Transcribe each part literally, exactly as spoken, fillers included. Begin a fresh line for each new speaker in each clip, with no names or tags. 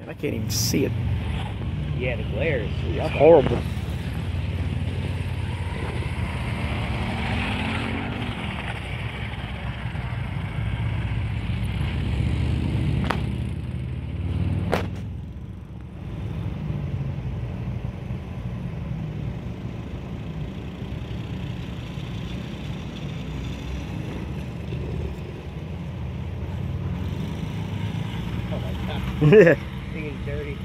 I can't even see it.
Yeah, the glare is
It's horrible.
Oh my god.
Yeah.
Thing is dirty.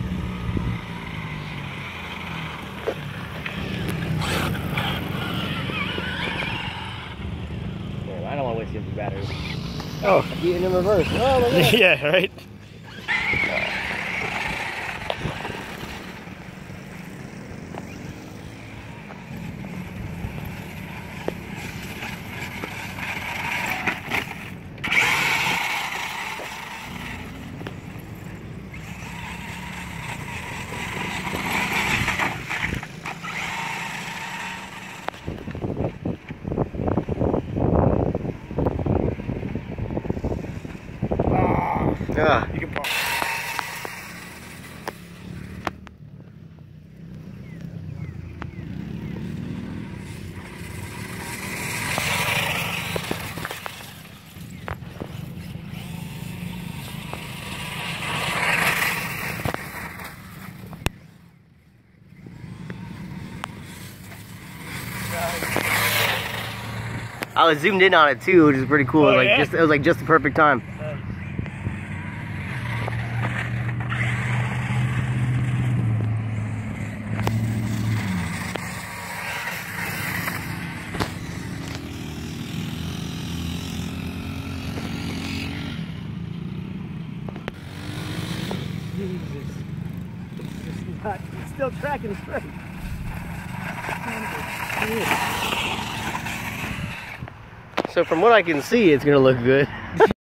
Well, I don't want to waste empty batteries.
Oh.
Getting in reverse. Oh, look at that.
Yeah, right? Ah, you can park. I was zoomed in on it too, which is pretty cool.
Oh,
like
yeah?
just it was like just the perfect time.
Jesus. It's, not, it's still tracking straight.
So from what I can see, it's gonna look good.